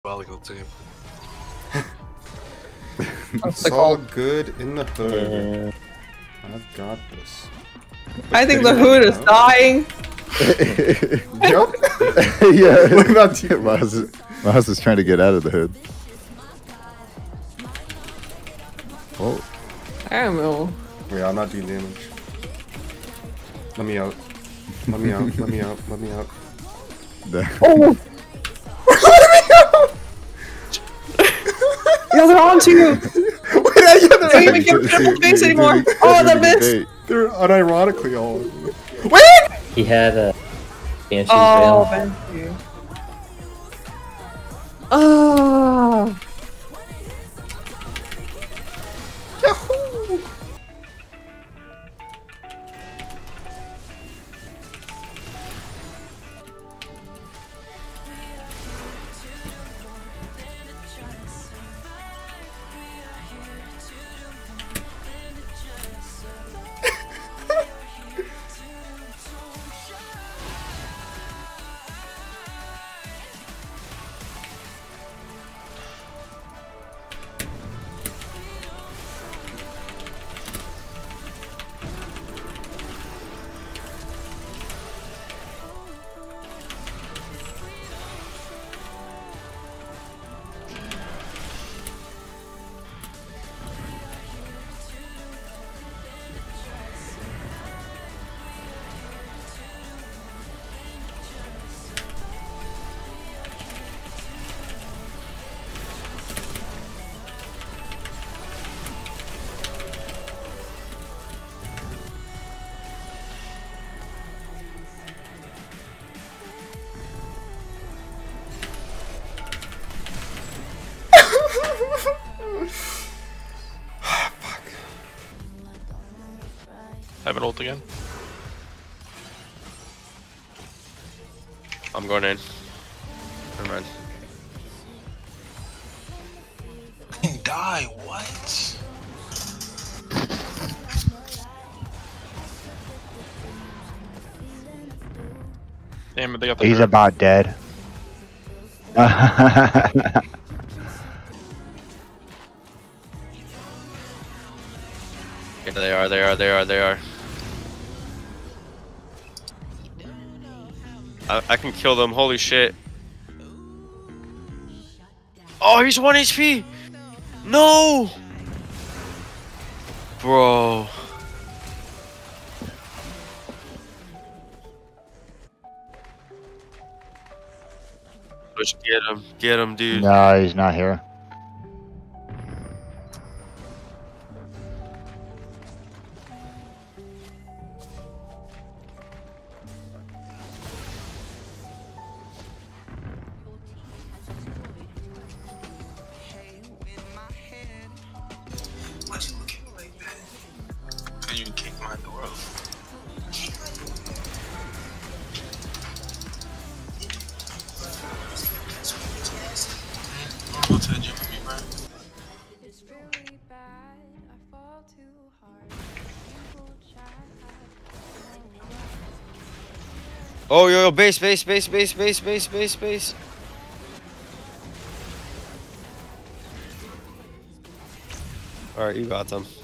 Volleyball team. It's all good in the hood. I've got this. I think the hood is dying. Yep. Yeah. What about you? Miles is trying to get out of the hood. Oh. I don't know. Yeah, I'm not doing damage. Let me out. Let me out. Let me out. Let me out. Oh! Yeah, they're on to you! Wait, I Don't even give triple face anymore! Oh, the miss! They're unironically all on me. Wait! He had a Banshee's Oh, veil. Banshee. Oh! Yahoo! I have an ult again. I'm going in. Never mind. Die, what? Damn it, they got the He's hurt. about dead. Yeah, they are. I can kill them, holy shit. Oh, he's 1 HP! No! Bro. Push, get him, dude. No, he's not here. Why'd you look at me like that? Cause you kicked my door off. Go to the gym with me, bro. It's really bad. I fall too hard. People try. Oh, yo, base. Alright, you got them.